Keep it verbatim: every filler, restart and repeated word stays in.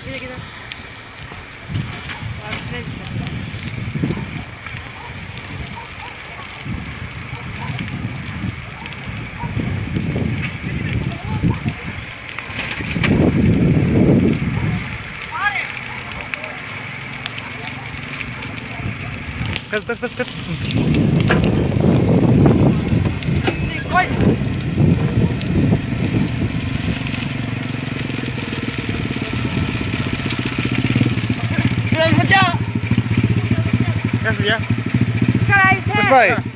Κοίτα, κοίτα. Πες, πες, πες, πες. Γεια σου, γεια. Καλά είσαι. Πώς πάει?